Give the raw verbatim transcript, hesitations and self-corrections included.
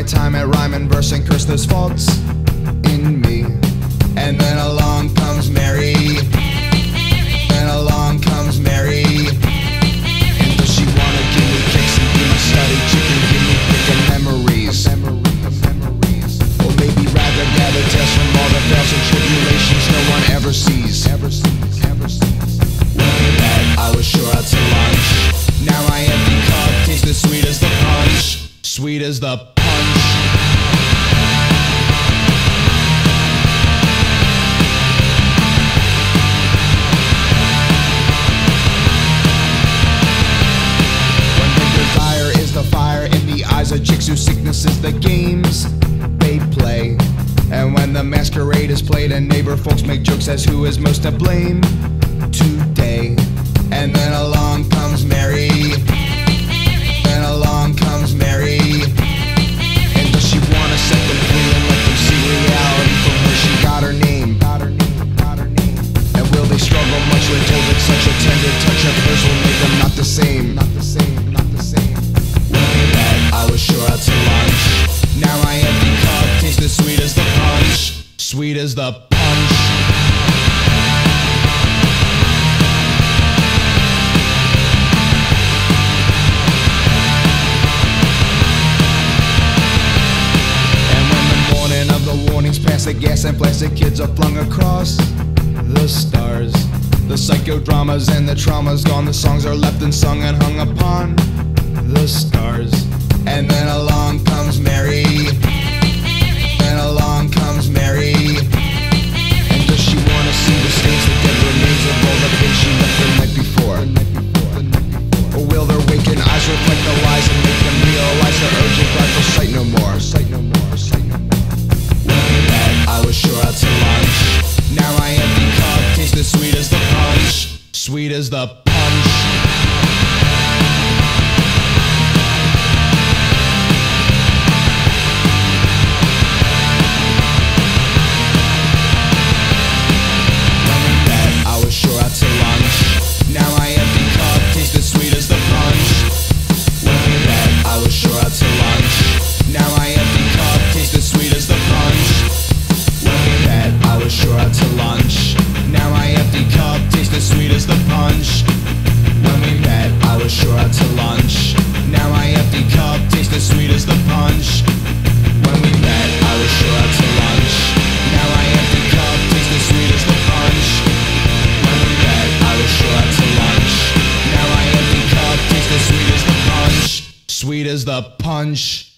time at rhyme and verse and curse those faults in me. And then along comes Mary. Then along comes Mary. And does she wanna give me kicks and be my study chicken, give me pickin' memories? Or maybe rather gather tales from all the fails and tribulations no one ever sees. Ever sees, ever sees. When we met, I was sure out to lunch. Now I empty cup tastes as sweet as the punch. Sweet as the punch. Of chicks whose sickness is the games they play. And when the masquerade is played and neighbor folks make jokes as who is most to blame today. And then along comes Mary. Then along comes Mary. And does she wanna set them free and let them see reality from where she got her name? Got her name, got her name. And will they struggle much when told that such a tender touch of hers will make them not the same? Not the same, not the same. I was sure out to lunch. Now my empty cup tastes as sweet as the punch. Sweet as the punch. And when the morning of the warnings pass, the gas and plastic kids are flung across the stars. The psychodramas and the trauma's gone. The songs are left unsung and hung upon the stars. And then along comes Mary. Then along comes Mary. And does she wanna see the stains, the dead remains of all the pain she left the night before? Or will their waking eyes reflect the lies and make them realize their urgent cry for sight no more? Sight no more, sight no more. When we met, I was sure out to lunch. Now my empty cup tastes as sweet as the punch. Sweet as the punch. Sweet as the punch.